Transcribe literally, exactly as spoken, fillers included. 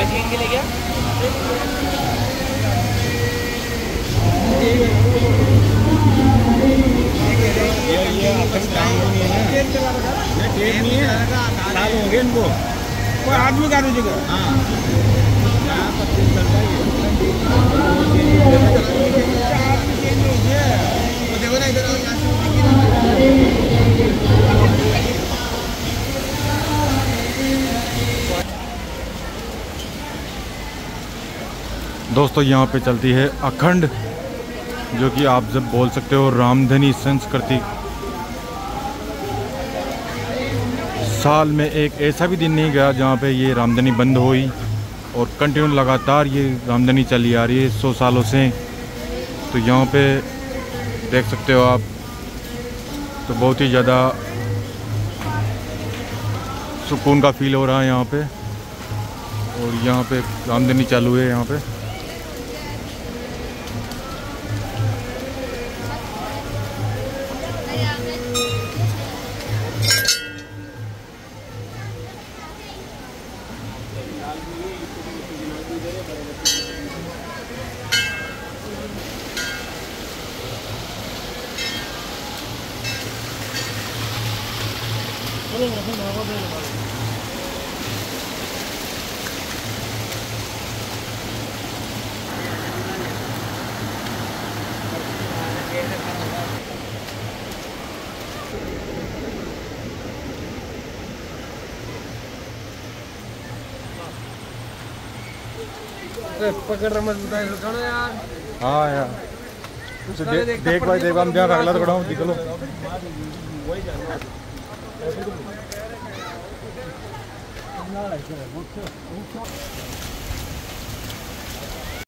Chicken के लिए क्या ये ये आपका काम नहीं है ना, ये टेप नहीं है, साल हो गए इनको, कोई आदमी का नहीं जगह। हाँ यहाँ पच्चीस चल रहा है देखो ना इधर। दोस्तों यहाँ पे चलती है अखंड, जो कि आप जब बोल सकते हो रामधनी संस्कृति। साल में एक ऐसा भी दिन नहीं गया जहाँ पे ये रामधनी बंद हुई, और कंटिन्यू लगातार ये रामधनी चली आ रही है सौ सालों से। तो यहाँ पे देख सकते हो आप, तो बहुत ही ज़्यादा सुकून का फील हो रहा है यहाँ पे। और यहाँ पे रामधनी चालू है यहाँ पे। पकड़ रहा मत बताओ यार। हाँ यार तो दे, देख भाई देख, हम जहाँ अगला थोड़ा हूँ चलो।